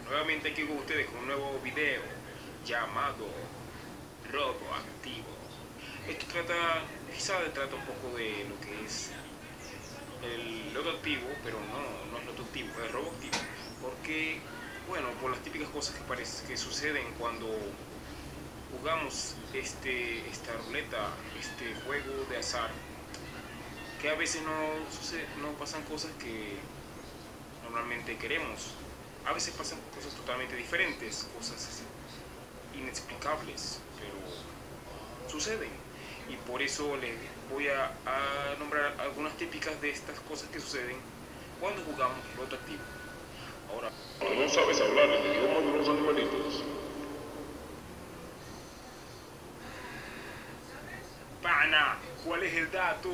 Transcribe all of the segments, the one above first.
Nuevamente aquí con ustedes con un nuevo video llamado Robo Activo. Esto trata un poco de lo que es el loto activo, pero no es loto activo, es robo activo. Porque, bueno, por las típicas cosas que suceden cuando jugamos esta ruleta, este juego de azar, que a veces no pasan cosas que normalmente queremos. A veces pasan cosas totalmente diferentes, cosas inexplicables, pero suceden. Y por eso les voy a nombrar algunas típicas de estas cosas que suceden cuando jugamos loto activo. Ahora, ¿no sabes hablar el idioma de los animalitos? pana, ¿cuál es el dato?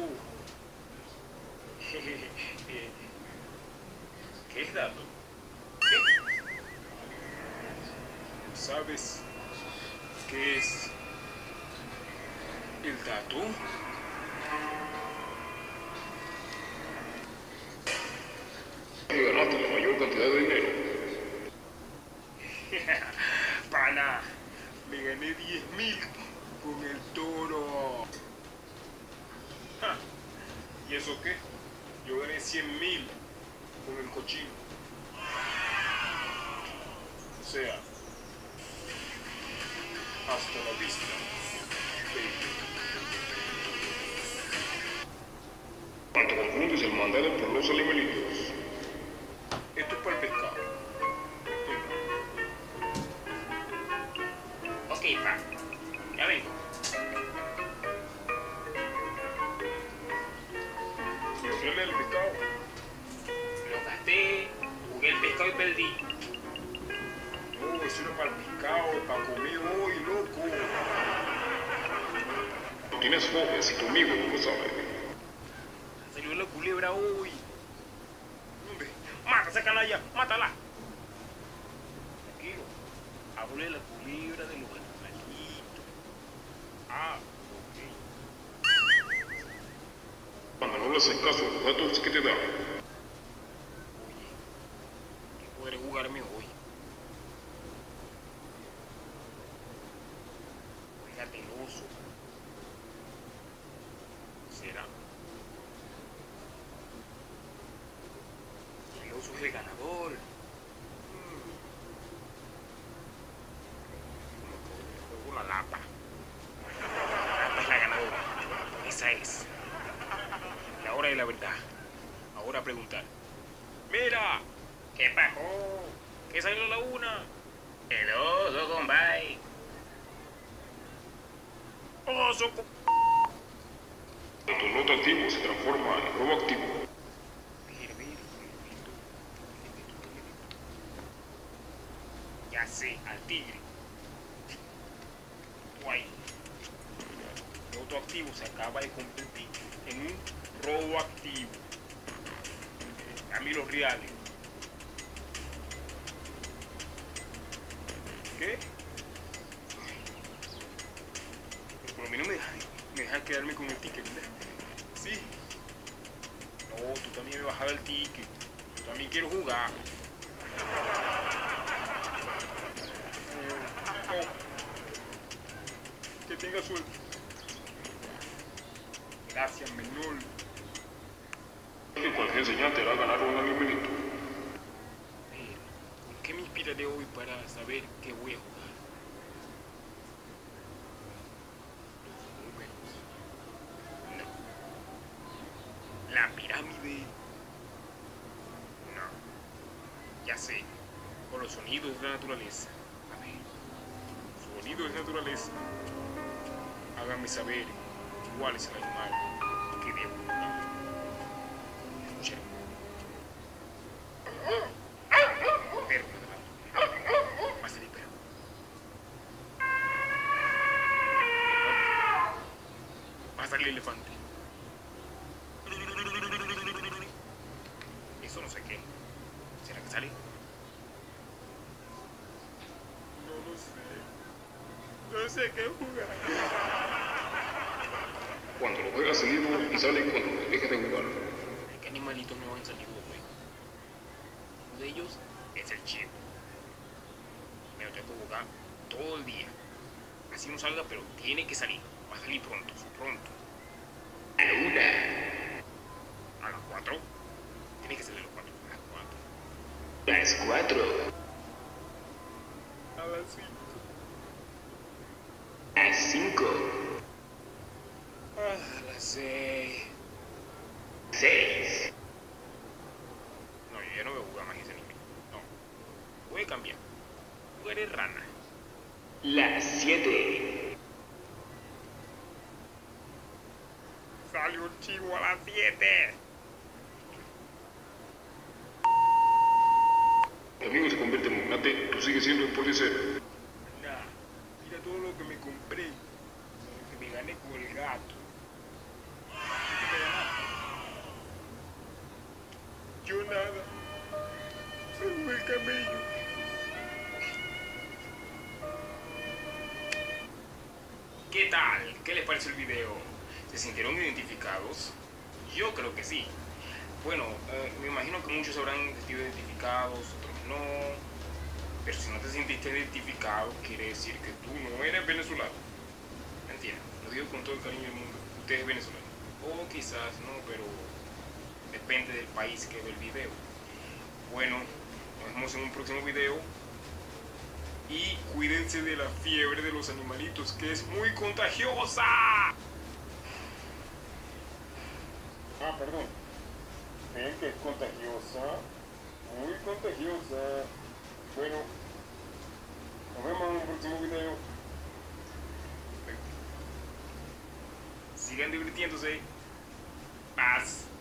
¿Qué es dato? ¿Qué? ¿Sabes qué es el dato? Que ganaste la mayor cantidad de dinero. Pana, me gané 10.000 con el toro. Ja, ¿y eso qué? Yo gané 100.000 con el cochino. O sea, hasta la vista, baby. Cuando confundes el mandado por los animalitos. Esto es para el pescado. Ok, pa. Ya vengo. ¿Y ofrecerle el pescado? Lo gasté, jugué el pescado y perdí. No, eso era para el pescado, para comer hoy, loco. Tú tienes fobias y tu amigo no lo sabe. Salió la culebra hoy. Hombre, mata esa canalla, mátala. Tranquilo, hablo de la culebra de los animalitos. Ah, ok. Cuando no le haces caso a los datos que te dan. Oye, ¿qué podré jugarme hoy? Juégate el oso. ¿Será? El oso es el ganador. Juego la lapa. La lapa es la ganadora. Esa es. La hora de la verdad. Ahora a preguntar. ¡Mira! ¿Qué pasó? ¿Qué salió la una? El oso, compay. Oso, Tu nota activo se transforma en robo activo. Ya sé, al tigre. Guay. El otro activo se acaba de convertir en un robo activo. A mí los reales. ¿Qué? Pero por lo menos me dejan quedarme con el ticket, ¿verdad? Sí. No, tú también me vas a dar el ticket. Yo también quiero jugar. Que tenga suerte. Gracias, menor. Que cualquier enseñanza te hará ganar un animalito. ¿Con qué me inspiraré hoy para saber qué voy a jugar? Los números. No. La pirámide. No. Ya sé. Con los sonidos de la naturaleza. A ver. Sonidos de naturaleza. Háganme saber cuál es el animal que debo jugar. Escuchen. Perro ladrando. Va a salir perro. Va a salir elefante. Eso no sé qué. ¿Será que sale? No lo sé. No sé qué jugar. Cuando lo juegas seguido y sale cuando dejes de jugar. ¿Qué animalitos nuevos han salido de juego? Uno de ellos es el chivo. Me lo tengo que jugar todo el día. Así no salga, pero tiene que salir. Va a salir pronto, pronto. A la 1. A las 4. Tiene que salir a las 4. A las 4. Las 4. A las 5. Las 5. A las 6. 6. No, yo ya no voy a jugar más ese anime. No. Voy a cambiar. Jugaré rana. Las 7. Salió un chivo a las 7. Tu amigo se convierte en magnate, tú sigues siendo un policero. Nah, mira todo lo que me compré. Lo que me gané con el gato. Yo nada. Salvo el camello. ¿Qué tal? ¿Qué les pareció el video? ¿Se sintieron identificados? Yo creo que sí. Bueno, me imagino que muchos se habrán sentido identificados, otros no. Pero si no te sentiste identificado, quiere decir que tú no eres venezolano. ¿Me entiendes? Lo digo con todo el cariño del mundo. Usted es venezolano. O quizás no, pero depende del país que ve el video. Bueno, nos vemos en un próximo video. Y cuídense de la fiebre de los animalitos, que es muy contagiosa. Perdón. ¿Ven que es contagiosa? Muy contagiosa. Bueno, nos vemos en un próximo video. Sigan divirtiéndose. Paz.